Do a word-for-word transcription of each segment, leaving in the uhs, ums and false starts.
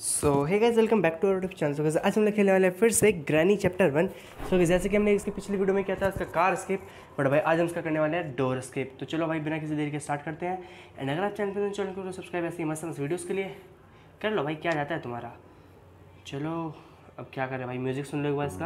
So hey guys, welcome back to our YouTube channel. So guys, आज हम लोग खेलने वाले हैं फिर से granny chapter one. So guys, जैसे कि हमने इसकी पिछली वीडियो में किया था उसका कार एस्केप, बट भाई आज हम उसका करने वाले हैं डोर एस्केप। तो चलो भाई बिना किसी देरी के स्टार्ट करते हैं। एंड अगर आप चैनल पर चैनल को सब्सक्राइब ऐसी मस्त मस्त वीडियोज़ के लिए कर लो भाई, क्या जाता है तुम्हारा। चलो अब क्या करें भाई, म्यूज़िक सुन लो एक बार इसका।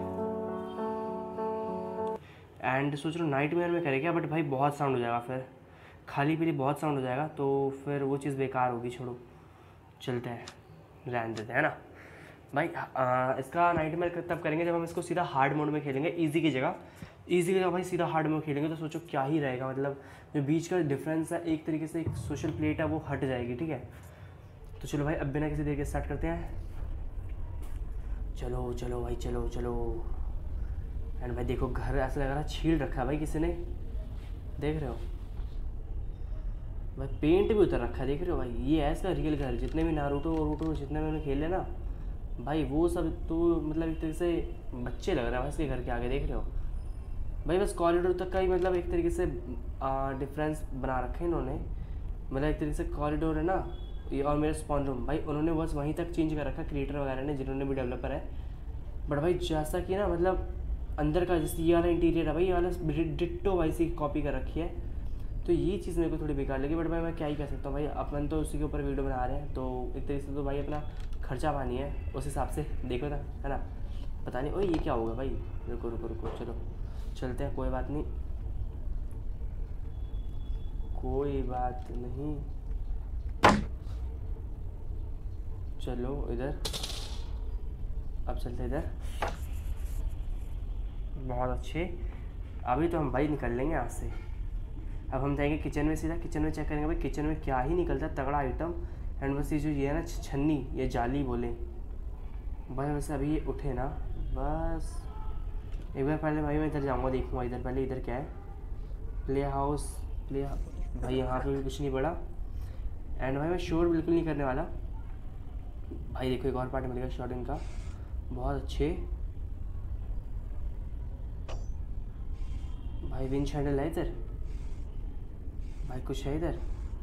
एंड सोच रहा हूँ नाइट मेयर में करें क्या, बट भाई बहुत साउंड हो जाएगा, फिर खाली पीली बहुत साउंड हो जाएगा, तो फिर वो चीज़ बेकार होगी। छोड़ो, चलते हैं, रहने देते हैं ना भाई। आ, इसका नाइटमेयर तब करेंगे जब हम इसको सीधा हार्ड मोड में खेलेंगे, इजी की जगह। इजी की जगह भाई सीधा हार्ड मोड खेलेंगे तो सोचो क्या ही रहेगा, मतलब जो बीच का डिफरेंस है, एक तरीके से एक सोशल प्लेट है वो हट जाएगी। ठीक है, तो चलो भाई अब बिना किसी देर के स्टार्ट करते हैं। चलो चलो भाई, चलो चलो। एंड भाई देखो, घर ऐसा लग रहा है छील रखा है भाई किसी ने, देख रहे हो भाई, पेंट भी उतर रखा है, देख रहे हो भाई। ये है इसका रियल घर। जितने भी नारुतो वोरुतो जितने मैंने खेले ना भाई, वो सब तो मतलब एक तरीके से बच्चे लग रहा है भाई इसके घर के आगे, देख रहे हो भाई। बस कॉरिडोर तक का ही मतलब एक तरीके से डिफरेंस बना रखे हैं इन्होंने। मतलब एक तरीके से कॉरिडोर है ना ये, और मेरा स्पॉन रूम भाई उन्होंने बस वहीं तक चेंज कर रखा, क्रिएटर वगैरह ने, जिन्होंने भी डेवलपर है। बट भाई जैसा कि ना मतलब अंदर का जैसे ये वाला इंटीरियर है भाई, ये वाला डिट्टो भाई से कॉपी कर रखी है। तो ये चीज़ मेरे को थोड़ी बेकार लगी, बट भाई मैं क्या ही कह सकता हूँ भाई, अपन तो उसी के ऊपर वीडियो बना रहे हैं, तो एक तरीके से तो भाई अपना खर्चा पानी है, उस हिसाब से देखो ना, है ना। पता नहीं, ओए ये क्या होगा भाई, रुको रुको रुको, चलो चलते हैं, कोई बात नहीं कोई बात नहीं। चलो इधर, अब चलते इधर, बहुत अच्छे। अभी तो हम भाई निकल लेंगे यहाँ से। अब हम जाएंगे किचन में, सीधा किचन में चेक करेंगे भाई किचन में क्या ही निकलता है तगड़ा आइटम। एंड बस ये जो ये है ना छन्नी, ये जाली बोले भाई, वैसे अभी ये उठे ना, बस एक बार पहले भाई मैं इधर जाऊँगा, देखूँगा इधर पहले इधर क्या है। प्ले हाउस, प्ले भाई यहाँ पे भी कुछ नहीं पड़ा। एंड भाई मैं शोर बिल्कुल नहीं करने वाला भाई। देखो एक और पार्ट मिलेगा शॉट इनका, बहुत अच्छे भाई। विंच हैंडल है इधर भाई, कुछ है इधर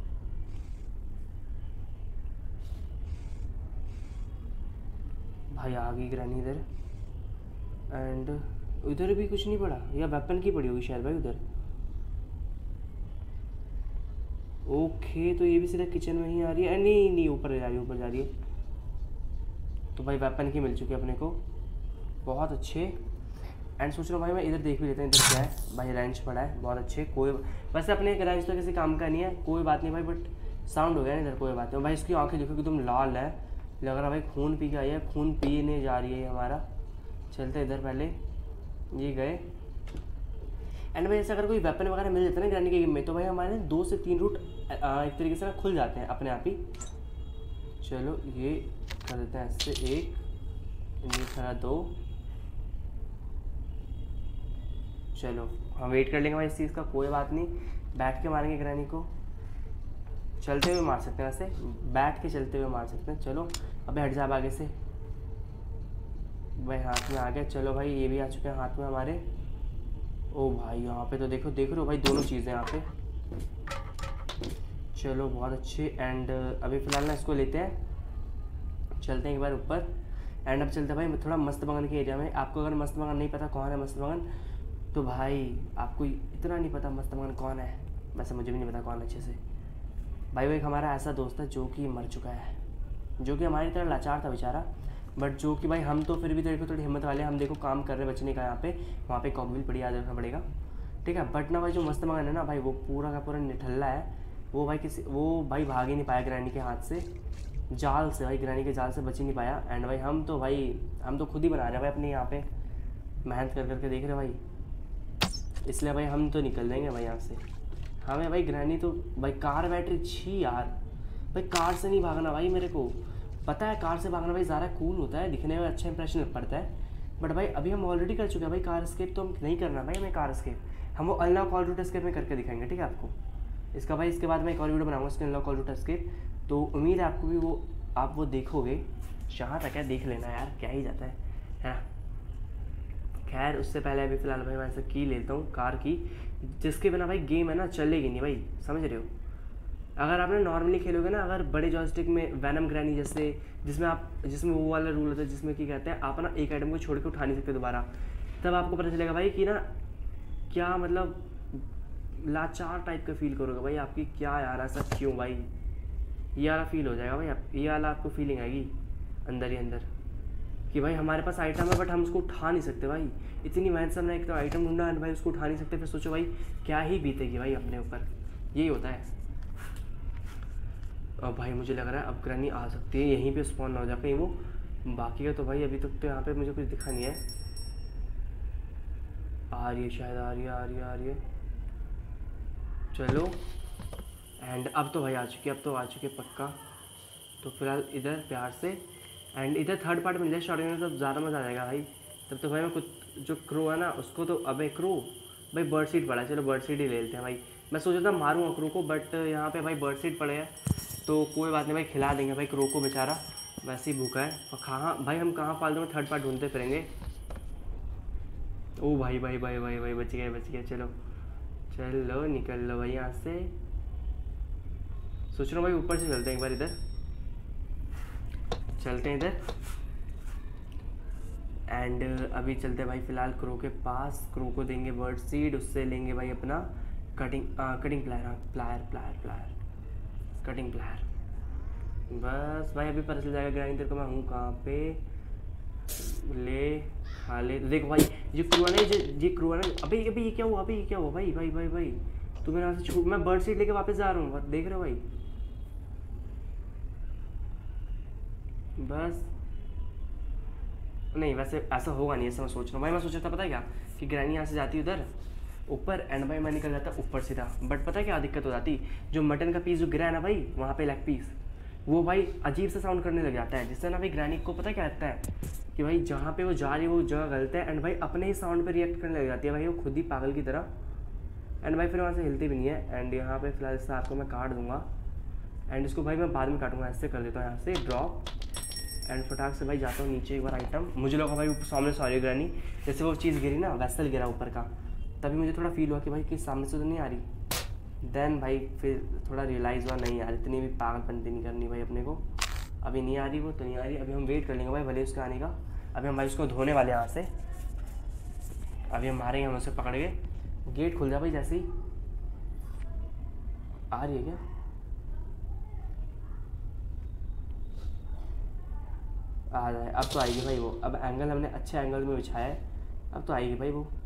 भाई, आ गई ग्रैनी इधर। एंड उधर भी कुछ नहीं पड़ा, या वेपन की पड़ी होगी शायद भाई उधर। ओके, तो ये भी सीधा किचन में ही आ रही है। नहीं नहीं, ऊपर जा रही है, ऊपर जा रही है। तो भाई वेपन की मिल चुकी है अपने को, बहुत अच्छे। एंड सोच रहा हूँ भाई मैं इधर देख भी लेते हैं, इधर क्या है भाई। रेंच पड़ा है, बहुत अच्छे। कोई वैसे अपने एक रेंच तो किसी काम का नहीं है, कोई बात नहीं भाई, बट साउंड हो गया ना इधर, कोई बात नहीं भाई। इसकी आंखें देखो एकदम लाल है, लग रहा भाई खून पी के आई है, खून पीने जा रही है हमारा। चलते इधर पहले, ये गए। एंड भाई ऐसे अगर कोई वेपन वगैरह मिल जाता है ना ग्रैनी के गेम में, तो भाई हमारे दो से तीन रूट एक तरीके से ना खुल जाते हैं अपने आप ही। चलो ये कर देते हैं ऐसे, एक ये खरा, दो। चलो हम वेट कर लेंगे भाई इस चीज़ का, कोई बात नहीं, बैठ के मारेंगे ग्रैनी को। चलते हुए मार सकते हैं वैसे, बैठ के चलते हुए मार सकते हैं। चलो अबे हट जा आगे से भाई, हाथ में आ गया। चलो भाई ये भी आ चुके हैं हाथ में हमारे। ओ भाई यहाँ पे तो देखो, देख रहे हो भाई दोनों चीज़ें यहाँ पे। चलो बहुत अच्छे। एंड अभी फ़िलहाल ना इसको लेते हैं, चलते हैं एक बार ऊपर। एंड अब चलते हैं भाई थोड़ा मस्त बगन के एरिया में। आपको अगर मस्त बगन नहीं पता कौन है मस्त बगन, तो भाई आपको इतना नहीं पता मस्त बगन कौन है, वैसे मुझे भी नहीं पता कौन अच्छे से भाई। वो एक हमारा ऐसा दोस्त है जो कि मर चुका है, जो कि हमारी तरह लाचार था बेचारा, बट जो कि भाई हम तो फिर भी देखो थोड़ी हिम्मत वाले, हम देखो काम कर रहे बचने का। यहाँ पे वहाँ पे कॉकविल पड़ी, याद रखना पड़ेगा, ठीक है। बट ना भाई जो मस्त मगन है ना भाई, वो पूरा का पूरा निठल्ला है। वो भाई किसी वो भाई भाग ही नहीं पाया ग्रैनी के हाथ से, जाल से भाई, ग्रैनी के जाल से बच ही नहीं पाया। एंड भाई हम तो भाई हम तो खुद ही बना रहे हैं भाई अपने यहाँ पे, मेहनत कर करके, देख रहे भाई। इसलिए भाई हम तो निकल जाएंगे भाई यहाँ से। हमें भाई ग्रैनी तो भाई, कार बैटरी छी यार भाई, कार से नहीं भागना भाई। मेरे को पता है कार से भागना भाई ज़्यादा कूल होता है, दिखने में अच्छा इंप्रेशन पड़ता है, बट भाई अभी हम ऑलरेडी कर चुके हैं भाई कार स्केप, तो हम नहीं करना भाई हमें कार स्केप। हम वो अनलॉक कॉल रूट स्केप में करके दिखाएंगे, ठीक है आपको इसका भाई। इसके बाद मैं एक और वीडियो बनाऊंगा उसके अनलॉक कॉल रूट स्केप, तो उम्मीद है आपको भी वो आप वो देखोगे। जहाँ तक है देख लेना यार, क्या ही जाता है है। खैर उससे पहले अभी फ़िलहाल भाई मैं ऐसा की लेता हूँ कार की, जिसके बिना भाई गेम है ना चलेगी नहीं भाई, समझ रहे हो। अगर आपने नॉर्मली खेलोगे ना, अगर बड़े जॉयस्टिक में वैनम ग्रैनी जैसे, जिसमें आप जिसमें वो वाला रूल होता है जिसमें क्या कहते हैं आप ना एक आइटम को छोड़ के उठा नहीं सकते दोबारा, तब आपको पता चलेगा भाई कि ना क्या मतलब लाचार टाइप का फील करोगे भाई, आपकी क्या यार ऐसा क्यों भाई, ये वाला फील हो जाएगा भाई, आप ये वाला आपको फीलिंग आएगी अंदर ही अंदर कि भाई हमारे पास आइटम है बट हम उसको उठा नहीं सकते भाई, इतनी मेहनत से हमने एक तो आइटम ढूंढा है भाई, उसको उठा नहीं सकते, फिर सोचो भाई क्या ही बीतेगी भाई अपने ऊपर, यही होता है। अब भाई मुझे लग रहा है अब ग्रैनी आ सकती है, यहीं पे स्पॉन ना हो जाए कहीं वो, बाकी का तो भाई अभी तक तो यहाँ पे मुझे कुछ दिखा नहीं है। आ रही है शायद, आ रही है आ रही है आ रही है चलो। एंड अब तो भाई आ चुकी है, अब तो आ चुकी है पक्का। तो फिलहाल इधर प्यार से, एंड इधर थर्ड पार्ट मिल जाए स्टार्टिंग में तो ज़्यादा मज़ा आ जाएगा भाई। तब तो भाई मैं कुछ जो क्रो है ना उसको तो, अबे क्रो भाई बर्ड सीट पड़ा है, चलो बर्ड सीट ही ले लेते हैं भाई। मैं सोच रहा था मारूंगा क्रो को बट यहाँ पे भाई बर्ड सीट पड़े हैं तो कोई बात नहीं भाई, खिला देंगे भाई क्रो को, बेचारा वैसे ही भूखा है। और कहाँ भाई हम कहाँ फालतू में थर्ड पार्ट ढूंढते फिरेंगे। ओ भाई भाई भाई भाई भाई बच गए बच गए, चलो चलो निकल लो भाई यहाँ से। सोच रहा हूँ भाई ऊपर से चलते हैं एक बार, इधर चलते हैं इधर। एंड अभी चलते हैं भाई फ़िलहाल क्रो के पास, क्रो को देंगे बर्ड सीड, उससे लेंगे भाई अपना कटिंग आ, कटिंग प्लायर, हाँ plier plier plier cutting plier. बस भाई अभी पता चल जाएगा ग्राइंडर को मैं हूँ कहाँ पे, ले खा ले। देख भाई ये क्रू है ना, ये ये क्रू है ना, अभी अभी ये क्या हुआ, अभी ये क्या हुआ भाई भाई भाई भाई तू मेरे यहाँ से छूट, मैं बर्ड सीड लेके वापस जा रहा हूँ, देख रहे हो भाई। बस नहीं वैसे ऐसा होगा नहीं, ऐसा मैं सोच रहा हूँ भाई। मैं सोच रहा था पता है क्या, कि ग्रैनी यहाँ से जाती उधर ऊपर एंड भाई मैं निकल जाता ऊपर सीधा, बट पता है क्या दिक्कत हो जाती, जो मटन का पीस जो गिरा है ना भाई वहाँ पे लेग पीस, वो भाई अजीब सा साउंड करने लग जाता है, जिससे ना भाई ग्रैनी को पता क्या लगता है कि भाई जहाँ पे वो जा रही है वो जगह गलत है, एंड भाई अपने ही साउंड पे रिएक्ट करने लग जाती है भाई वो खुद ही पागल की तरह, एंड भाई फिर वहाँ से हिलती भी नहीं है। एंड यहाँ पे फिलहाल इस आपको मैं काट दूँगा, एंड इसको भाई मैं बाद में काटूँगा, ऐसे कर देता हूँ यहाँ से ड्रॉप, एंड फटाक से भाई जाता हूँ नीचे एक बार आइटम। मुझे लगा भाई सामने सॉरी ग्रैनी, जैसे वो चीज़ गिरी ना वेसल गिरा ऊपर का, तभी मुझे थोड़ा फील हुआ कि भाई कि सामने से तो नहीं आ रही। देन भाई फिर थोड़ा रियलाइज़ हुआ नहीं यार इतनी भी पागलपंती नहीं करनी भाई अपने को, अभी नहीं आ रही वो तो नहीं आ रही, अभी हम वेट कर लेंगे भाई भले उसके आने का। अभी हम भाई उसको धोने वाले यहाँ से, अभी हम मारेंगे, हम उसे पकड़ के, गेट खुल जा भाई जैसे ही। आ रही है क्या, आ जाए अब तो आएगी भाई वो, अब एंगल हमने अच्छे एंगल में बिछाया है, अब तो आएगी भाई वो।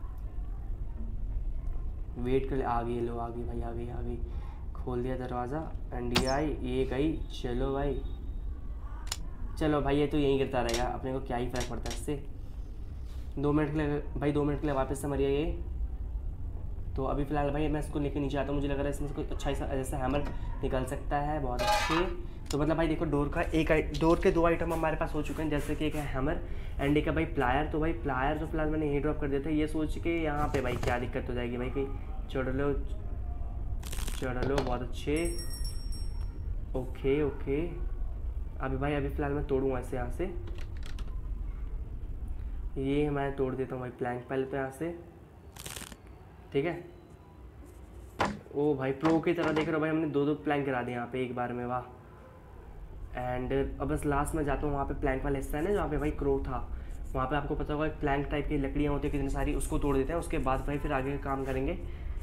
वेट कर ले, आ गई लो, आ गई भाई, आ गई आ गई। खोल दिया दरवाज़ा एंड ये आई, ये गई, चलो भाई चलो भाई, ये तो यहीं गिरता रहेगा, अपने को क्या ही फ़र्क पड़ता है इससे। दो मिनट के लिए भाई, दो मिनट के लिए वापस से मरिए ये। तो अभी फ़िलहाल भाई मैं इसको लेके नीचे आता हूँ, मुझे लग रहा है इसमें से कोई अच्छा सा जैसा हैमर निकल सकता है, बहुत अच्छे। तो मतलब भाई देखो डोर का एक डोर के दो आइटम हमारे पास हो चुके हैं, जैसे कि एक है हैमर एंड एक है भाई प्लायर। तो भाई प्लायर तो फिलहाल मैंने यही ड्रॉप कर दिया था, ये सोच के यहाँ पे भाई क्या दिक्कत हो जाएगी भाई, कहीं चढ़ लो चढ़ लो, बहुत अच्छे, ओके ओके। अभी भाई अभी फ़िलहाल मैं तोड़ूँगा इसे यहाँ से, ये मैं तोड़ देता हूँ भाई प्लैंक पहले तो यहाँ से, ठीक है। ओ भाई प्रो की तरह देख रहे हो भाई, हमने दो दो प्लैंक गिरा दिए यहाँ पे एक बार में, वाह। एंड अब बस लास्ट में जाता हूँ, वहाँ पे प्लैंक वाला हिस्सा है ना जहाँ पे भाई क्रो था, वहाँ पे आपको पता होगा एक प्लैंक टाइप की लकड़ियाँ होती है कितनी सारी, उसको तोड़ देते हैं, उसके बाद भाई फिर आगे का काम करेंगे।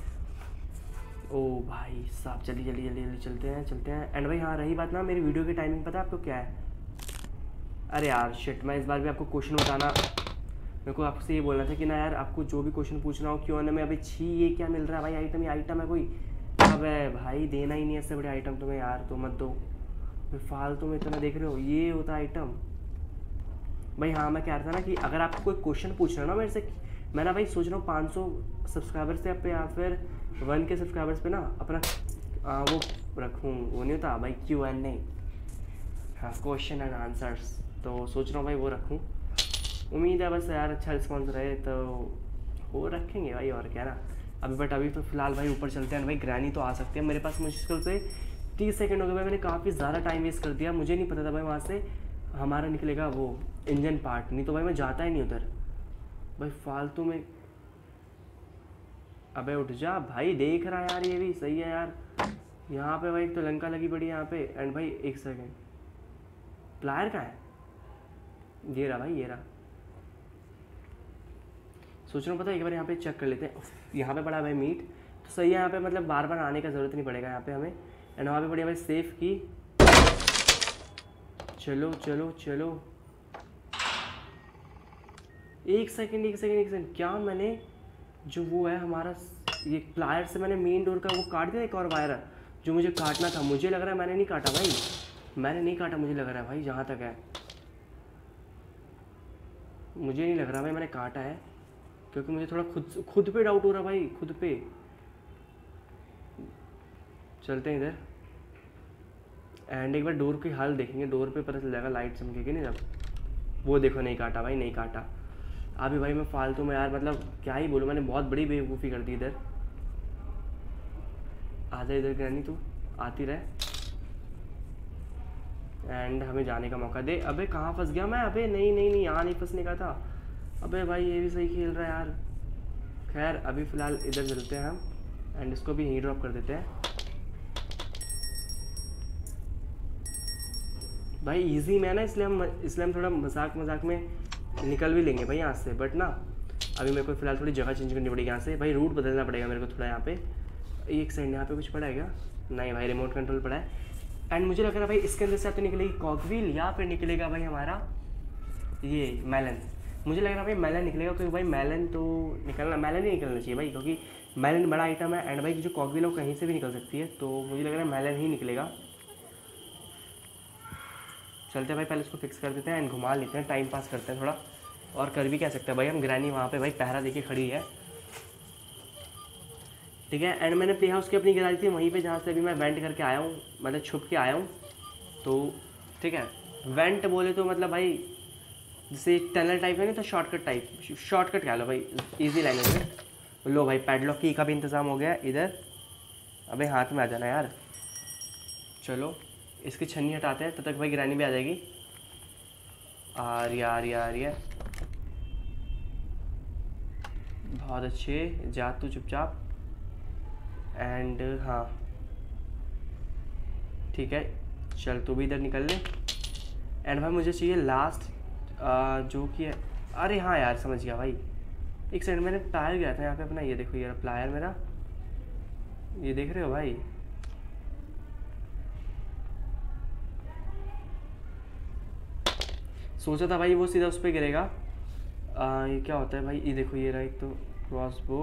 ओ भाई साहब जल्दी जल्दी जल्दी जल्दी चलते हैं चलते हैं। एंड भाई हाँ रही बात ना, मेरी वीडियो की टाइमिंग पता है आपको क्या है, अरे यार शिट, मैं इस बार भी आपको क्वेश्चन बताना, मेरे को आपसे ये बोलना था कि ना यार आपको जो भी क्वेश्चन पूछना हो क्यों ना, मैं अभी छी ये क्या मिल रहा है भाई आइटम, ये आइटम है कोई, अब है भाई देना ही नहीं ऐसे बड़े आइटम तुम्हें यार, तो मत दो फालतू में इतना देख रहे हो, ये होता आइटम भाई। हाँ मैं कह रहा था ना कि अगर आपको कोई क्वेश्चन पूछना ना मेरे से, मैं ना भाई सोच रहा हूँ पाँच सौ सब्सक्राइबर्स पे आप या फिर वन के सब्सक्राइबर्स पे ना अपना आ, वो रखूँ, वो नहीं होता भाई क्यू एंड ए, हाँ क्वेश्चन एंड आंसर्स, तो सोच रहा हूँ भाई वो रखूँ। उम्मीद है बस यार अच्छा रिस्पॉन्स रहे तो वो रखेंगे भाई, और क्या ना। अभी बट अभी तो फिलहाल भाई ऊपर चलते हैं भाई, ग्रैनी तो आ सकती है मेरे पास, मुश्किल से तीस सेकंड हो गए भाई, मैंने काफ़ी ज़्यादा टाइम वेस्ट कर दिया, मुझे नहीं पता था भाई वहाँ से हमारा निकलेगा वो इंजन पार्ट, नहीं तो भाई मैं जाता ही नहीं उधर भाई फालतू में। अबे उठ जा भाई, देख रहा है यार ये भी सही है यार, यहाँ पे भाई एक तो लंका लगी पड़ी है यहाँ पे। एंड भाई एक सेकेंड, प्लायर कहाँ है? ये रहा भाई, ये रहा। सोच रहा हूँ पता है एक बार यहाँ पे चेक कर लेते हैं। यहाँ पे पड़ा भाई मीट, तो सही है यहाँ पे, मतलब बार बार आने का ज़रूरत नहीं पड़ेगा यहाँ पे हमें। एंड वहाँ पे पड़ी भाई सेफ की। चलो चलो चलो, एक सेकंड एक सेकंड एक सेकंड, क्या मैंने जो वो है हमारा ये प्लायर से मैंने मेन डोर का वो काट दिया, एक और वायर जो मुझे काटना था। मुझे लग रहा है मैंने नहीं काटा भाई, मैंने नहीं काटा मुझे लग रहा है भाई, जहाँ तक है मुझे नहीं लग रहा भाई मैंने काटा है, क्योंकि मुझे थोड़ा खुद खुद पे डाउट हो रहा भाई, खुद पे। चलते हैं इधर एंड एक बार डोर की हाल देखेंगे, डोर पे पता चल जाएगा, लाइट चमकेगी नहीं जब। वो देखो नहीं काटा भाई, नहीं काटा। अभी भाई मैं फालतू में यार, मतलब क्या ही बोलूँ, मैंने बहुत बड़ी बेवकूफ़ी कर दी इधर। आजा इधर ग्रैनी, तू आती रहे एंड हमें जाने का मौका दे। अबे कहाँ फंस गया मैं? अबे नहीं नहीं नहीं, यहाँ नहीं फंसने का था। अबे भाई ये भी सही खेल रहा है यार। खैर अभी फ़िलहाल इधर चलते हैं हम एंड इसको भी यहीं ड्रॉप कर देते हैं। भाई इजी में है ना, इसलिए हम इसलिए हम थोड़ा मजाक मजाक में निकल भी लेंगे भाई यहाँ से। बट ना अभी मेरे को फिलहाल थोड़ी जगह चेंज करनी पड़ेगी यहाँ से भाई, रूट बदलना पड़ेगा मेरे को थोड़ा यहाँ पे। एक सेकंड, यहाँ पे कुछ पड़ा है क्या? नहीं भाई, रिमोट कंट्रोल पड़ा है। एंड मुझे लग रहा है भाई इसके अंदर से तो निकलेगी कॉकव्हील या फिर निकलेगा भाई हमारा ये मेलन। मुझे लग रहा है भाई मेलन निकलेगा, क्योंकि भाई मेलन तो निकलना मेलन ही निकलना चाहिए भाई, क्योंकि मेलन बड़ा आइटम है। एंड भाई जो कॉकव्हील है वो कहीं से भी निकल सकती है, तो मुझे लग रहा है मेलन ही निकलेगा। चलते हैं भाई, पहले इसको फिक्स कर देते हैं एंड घुमा लेते हैं, टाइम पास करते हैं थोड़ा। और कर भी क्या सकते हैं भाई हम, ग्रैनी वहाँ पे भाई पहरा देके खड़ी है, ठीक है। एंड मैंने प्ले हाउस की अपनी गिरा दी थी वहीं पे जहाँ से अभी मैं वेंट करके आया हूँ, मतलब छुप के आया हूँ, तो ठीक है। वेंट बोले तो मतलब भाई जैसे टनल टाइप है नहीं, तो शॉर्टकट टाइप, शॉर्टकट कह लो भाई, इजी लैंग्वेज में। लो भाई पैडलॉक की का भी इंतज़ाम हो गया इधर। अबे हाथ में आ जाना यार। चलो इसकी छन्नी हटाते हैं, तब तक भाई ग्रैनी भी आ जाएगी। आ रही आ रही आ रही है, बहुत अच्छे, जा तू चुपचाप। एंड हाँ ठीक है, चल तू भी इधर निकल ले। एंड भाई मुझे चाहिए लास्ट जो कि है, अरे हाँ यार समझ गया भाई, एक सेकंड, मैंने प्लायर गया था यहाँ पे अपना, ये देखो ये प्लायर मेरा, ये देख रहे हो भाई। सोचा था भाई वो सीधा उस पर गिरेगा। आ, ये क्या होता है भाई, ये देखो ये रहा एक तो क्रॉस बो।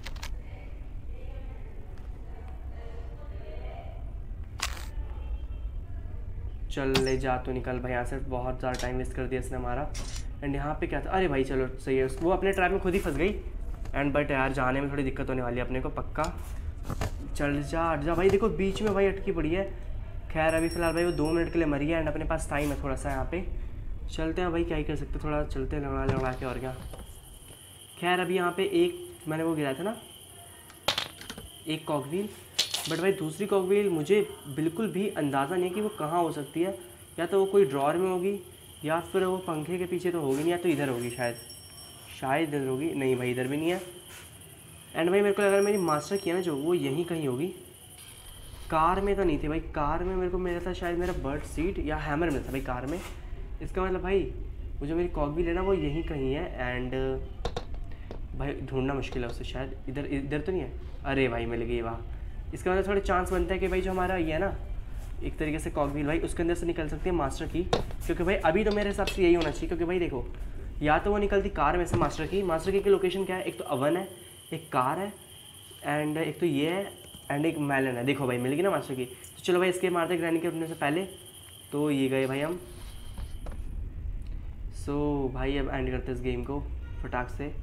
चल ले जा तो निकल भाई यहाँ से, बहुत ज़्यादा टाइम वेस्ट कर दिया इसने हमारा। एंड यहाँ पे क्या था, अरे भाई चलो सही है, वो अपने ट्रैप में खुद ही फंस गई। एंड बट यार जाने में थोड़ी दिक्कत होने वाली है अपने को पक्का। चल जा हट जा भाई, देखो बीच में भाई अटकी पड़ी है। खैर अभी फ़िलहाल भाई वो दो मिनट के लिए मरी है एंड अपने पास टाइम है थोड़ा सा यहाँ पे। चलते हैं भाई, क्या ही कर सकते, थोड़ा चलते हैं लड़ा लड़ा के, और क्या। खैर अभी यहाँ पे एक मैंने वो गिराया था ना, एक कॉकव्हील, बट भाई दूसरी कॉकव्हील मुझे बिल्कुल भी अंदाज़ा नहीं है कि वो कहाँ हो सकती है। या तो वो कोई ड्रॉर में होगी, या फिर वो पंखे के पीछे तो होगी नहीं, या तो इधर होगी शायद, शायद इधर होगी। नहीं भाई इधर भी नहीं है। एंड भाई मेरे को लग रहा है मेरी मास्टर की है ना जो, वो यहीं कहीं होगी। कार में तो नहीं थी भाई, कार में मेरे को मेरा था शायद मेरा बर्ड सीट या हैमर में था भाई कार में। इसका मतलब भाई वो जो मेरी कॉकव्हील है ना वो यहीं कहीं है। एंड भाई ढूंढना मुश्किल है उसे, शायद इधर इधर तो नहीं है। अरे भाई मिल गई वाह। इसका मतलब थोड़े चांस बनता है कि भाई जो हमारा ये है ना एक तरीके से कॉकव्हील भाई उसके अंदर से निकल सकती है मास्टर की, क्योंकि भाई अभी तो मेरे हिसाब से यही होना चाहिए। क्योंकि भाई देखो, या तो वो निकलती कार में से मास्टर की, मास्टर की की लोकेशन क्या है, एक तो अवन है, एक कार है, एंड एक तो ये है, एंड एक मेलन है। देखो भाई मिल गई ना मास्टर की। तो चलो भाई इसके मारते ग्रैनी के उठने से पहले, तो ये गए भाई हम। सो so, भाई अब एंड करते हैं इस गेम को फटाक से।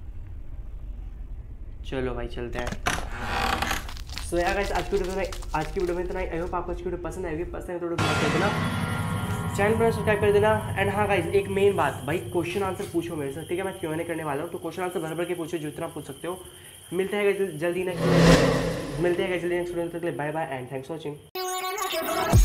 चलो भाई चलते हैं। सो यार गाइस आज की वीडियो में आज की वीडियो में इतना ही। आई होप आपको आज की वीडियो पसंद आएगी, पसंद है तो वीडियो को कर देना, चैनल पर सब्सक्राइब कर देना। एंड हाँ गाइस एक मेन बात, भाई क्वेश्चन आंसर पूछो मेरे से, ठीक है। मैं क्यों नहीं करने वाला हूँ, तो क्वेश्चन आंसर भर भर के पूछो जितना पूछ सकते हो। मिलते हैं जल्दी नेक्स्ट मिलते हैं जल्दी नेक्स्ट वीडियो, तक के लिए bye bye and thanks for watching.